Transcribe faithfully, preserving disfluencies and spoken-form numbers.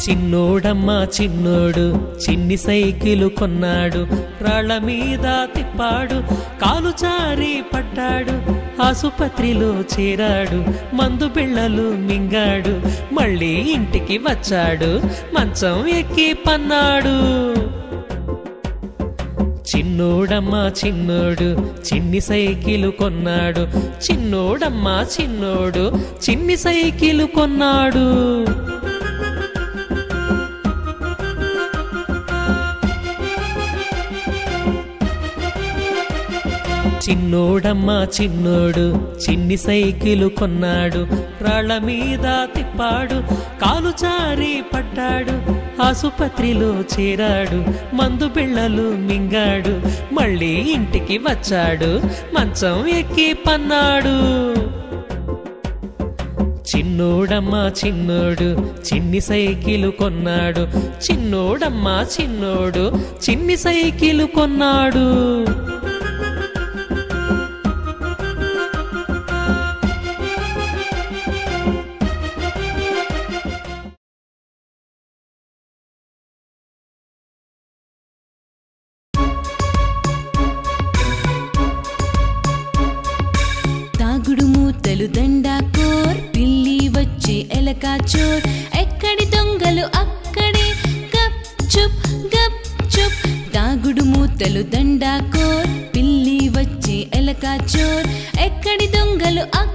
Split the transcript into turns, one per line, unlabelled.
చిన్నోడమ్మా చిన్నోడు చిన్ని సైకిలు కొన్నాడు, రాళ్ల మీద తిప్పాడు, కాలు జారి పడ్డాడు, ఆసుపత్రిలో చేరాడు, మందు బిళ్ళలు మింగాడు, మళ్ళీ ఇంటికి వచ్చాడు, మంచం ఎక్కి పన్నాడు. చిన్నోడమ్మా చిన్నోడు చిన్ని సైకిలు కొన్నాడు, చిన్నోడమ్మా చిన్నోడు చిన్ని సైకిలు కొన్నాడు. చిన్నోడమ్మా చిన్నోడు చిన్ని సైకిలు కొన్నాడు, రాళ్ల మీద తిప్పాడు, కాలు జారి పడ్డాడు, ఆసుపత్రిలో చేరాడు, మందు బిళ్ళలు మింగాడు, మళ్ళీ ఇంటికి వచ్చాడు, మంచం ఎక్కి పన్నాడు. చిన్నోడమ్మా చిన్నోడు చిన్ని సైకిలు కొన్నాడు, చిన్నోడమ్మా చిన్నోడు చిన్ని సైకిలు కొన్నాడు.
తాగుడు మూతలు దండాకోర్, పిల్లి వచ్చి ఎలక చోర్, ఎక్కడి దొంగలు అక్కడే గప్ చుప్ గప్ చుప్. తాగుడు మూతలు దండాకోర్, పిల్లి వచ్చి ఎలక చోర్, ఎక్కడి దొంగలు అక్కడే